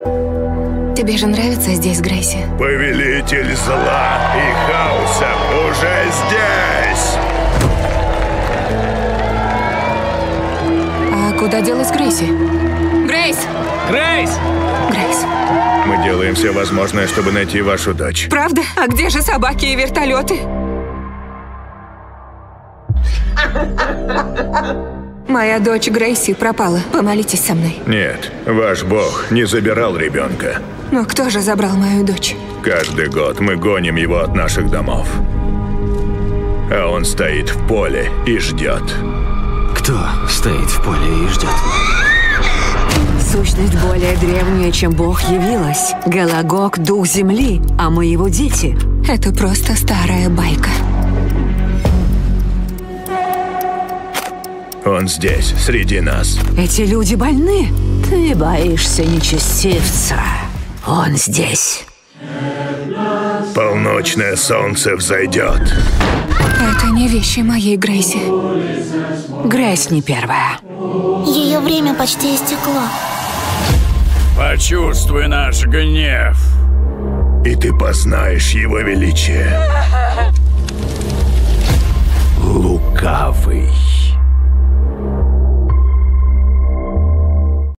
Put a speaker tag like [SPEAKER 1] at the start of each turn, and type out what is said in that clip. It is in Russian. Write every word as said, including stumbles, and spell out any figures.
[SPEAKER 1] Тебе же нравится здесь, Грейси?
[SPEAKER 2] Повелитель зла и хаоса уже здесь!
[SPEAKER 1] А куда делась Грейси? Грейс!
[SPEAKER 3] Грейс!
[SPEAKER 1] Грейс.
[SPEAKER 2] Мы делаем все возможное, чтобы найти вашу дочь.
[SPEAKER 1] Правда? А где же собаки и вертолеты? Моя дочь Грейси пропала. Помолитесь со мной.
[SPEAKER 2] Нет, ваш бог не забирал ребенка.
[SPEAKER 1] Но кто же забрал мою дочь?
[SPEAKER 2] Каждый год мы гоним его от наших домов. А он стоит в поле и ждет.
[SPEAKER 3] Кто стоит в поле и ждет?
[SPEAKER 4] Сущность более древняя, чем Бог, явилась. Галагок — дух земли, а мы его дети.
[SPEAKER 1] Это просто старая байка.
[SPEAKER 2] Он здесь, среди нас.
[SPEAKER 4] Эти люди больны. Ты боишься нечестивца. Он здесь.
[SPEAKER 2] Полночное солнце взойдет.
[SPEAKER 1] Это не вещи моей Грейси.
[SPEAKER 4] Грейс не первая.
[SPEAKER 5] Ее время почти истекло.
[SPEAKER 6] Почувствуй наш гнев.
[SPEAKER 2] И ты познаешь его величие.